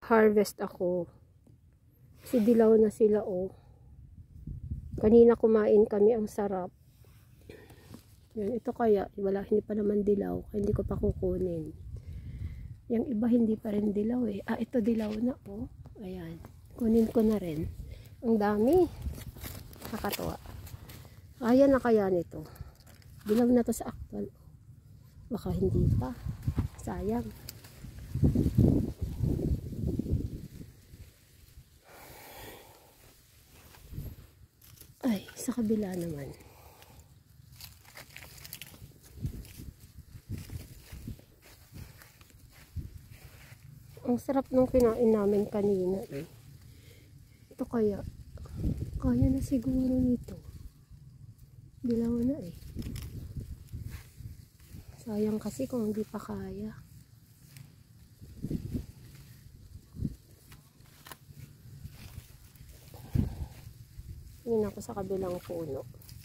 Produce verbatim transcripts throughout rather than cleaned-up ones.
harvest ako. Kasi dilaw na sila, oh. Kanina kumain kami, ang sarap. Yan, ito kaya, wala, hindi pa naman dilaw. Kaya hindi ko pa kukunin. Yung iba hindi pa rin dilaw eh. Ah, ito dilaw na, oh. Ayan. Kunin ko na rin. Ang dami. Nakakatuwa. Kaya na kaya nito. Dilaw na to sa actual. Baka hindi pa. Sayang. Ay, sa kabila naman. Ang sarap nung kinain namin kanina eh. Ito kaya, kaya na siguro nito. Dilaw na eh. Sayang kasi kung hindi pa kaya. Tingnan ako sa kabilang puno.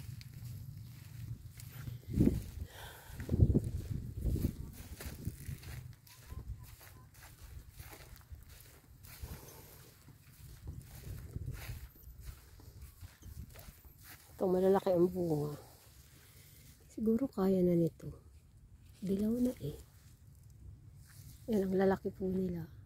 Ito, malalaki ang bunga. Siguro kaya na nito. Dilaw na eh. Yan ang lalaki po nila.